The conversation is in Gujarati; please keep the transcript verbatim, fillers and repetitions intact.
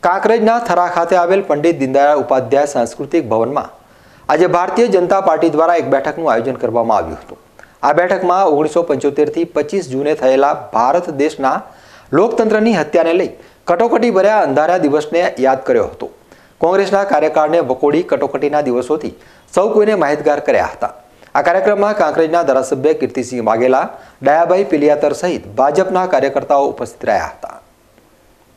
કાંકરેજના થરા ખાતે આવેલ પંડિત દીનદયાળ ઉપાધ્યાય સાંસ્કૃતિક ભવનમાં આજે ભારતીય જનતા પાર્ટી દ્વારા એક બેઠકનું આયોજન કરવામાં આવ્યું હતું। આ બેઠકમાં ઓગણીસો પંચોતેર થી પચીસ જૂને થયેલા ભારત દેશના લોકતંત્રની હત્યાને લઈ કટોકટી ભર્યા અંધારા દિવસને યાદ કર્યો હતો। કોંગ્રેસના કાર્યકાળને વખોડી કટોકટીના દિવસોથી સૌ કોઈને માહિતગાર કર્યા હતા। આ કાર્યક્રમમાં કાંકરેજના ધારાસભ્ય કીર્તિસિંહ વાઘેલા, દયાભાઈ પિલિયાતર સહિત ભાજપના કાર્યકર્તાઓ ઉપસ્થિત રહ્યા હતા।